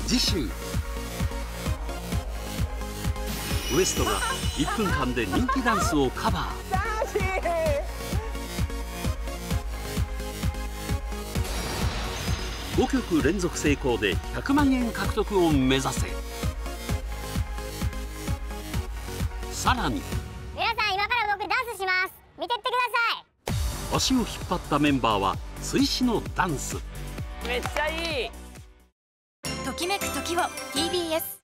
次週ウエストが1分間で人気ダンスをカバー。5曲連続成功で100万円獲得を目指せ。さらに皆さん、今から僕ダンスします。見てってください。 足を引っ張ったメンバーは追試のダンス。 めっちゃいい。 ときめく時を TBS